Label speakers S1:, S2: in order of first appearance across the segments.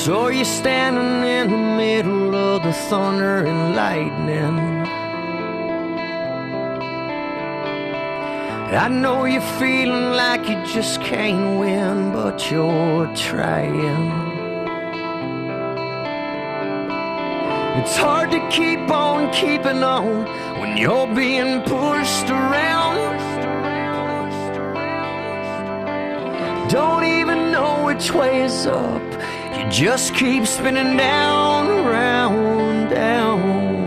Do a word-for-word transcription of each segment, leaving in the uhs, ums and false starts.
S1: saw you standing in the middle of the thunder and lightning. I know you're feeling like you just can't win, but you're trying. It's hard to keep on keeping on when you're being pushed around. Don't even know which way is up, you just keep spinning down, round, down.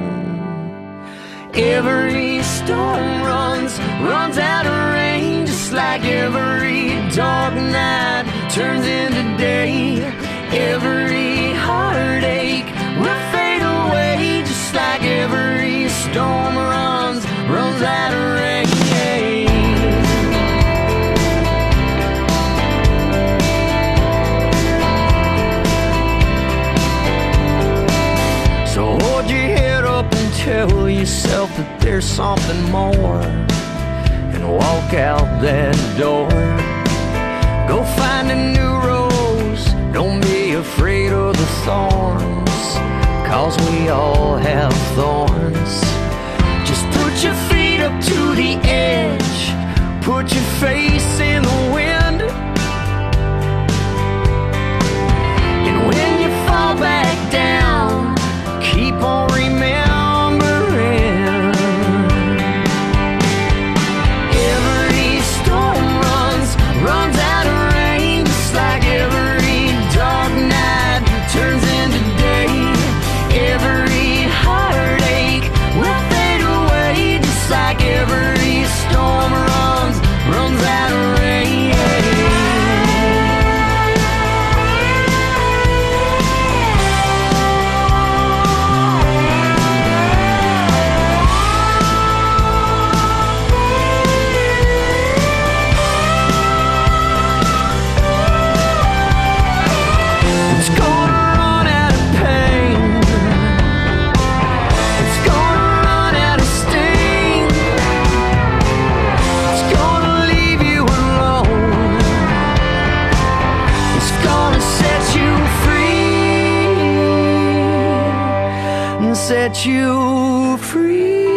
S1: Every storm runs, runs out of rain, just like every dark night turns into day. Every heartache will fade away, just like every storm runs, runs out of rain. So hold your head up and tell yourself that there's something more, and walk out that door. Go find a new rose, don't be afraid of the thorns, 'cause we all have thorns. Just put your feet up to the edge, put your face in the wind, and when you fall back down, keep on remembering. Every storm runs, runs out of rain, just like every dark night turns into day. Every heartache will fade away, just like every storm runs, runs out of rain. Set you free.